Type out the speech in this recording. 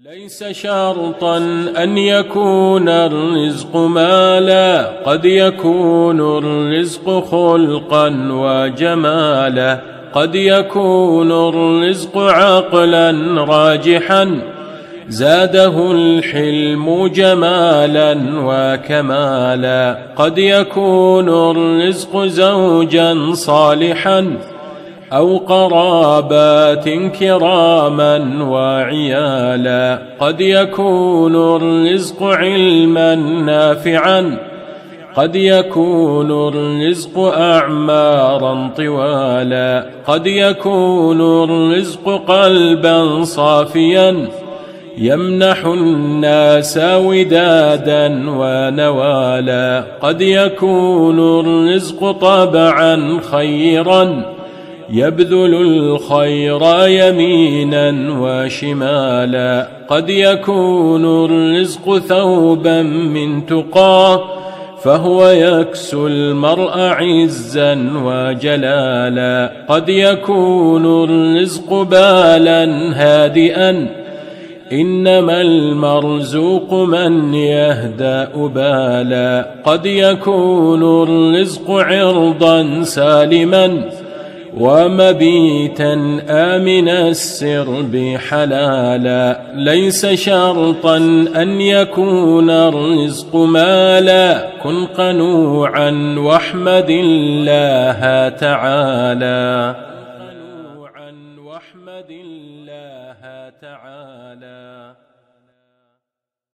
ليس شرطا أن يكون الرزق مالا، قد يكون الرزق خلقا وجمالا، قد يكون الرزق عقلا راجحا زاده الحلم جمالا وكمالا، قد يكون الرزق زوجا صالحا أو قرابات كراما وعيالا، قد يكون الرزق علما نافعا، قد يكون الرزق أعمارا طوالا، قد يكون الرزق قلبا صافيا يمنح الناس ودادا ونوالا، قد يكون الرزق طبعا خيرا يبذل الخير يمينا وشمالا، قد يكون الرزق ثوبا من تقى فهو يكسو المرء عزا وجلالا، قد يكون الرزق بالا هادئا إنما المرزوق من يهدأ بالا، قد يكون الرزق عرضا سالما ومبيتا آمن السرب حلالا، ليس شرطا أن يكون الرزق مالا، كن قنوعا واحمد الله تعالى.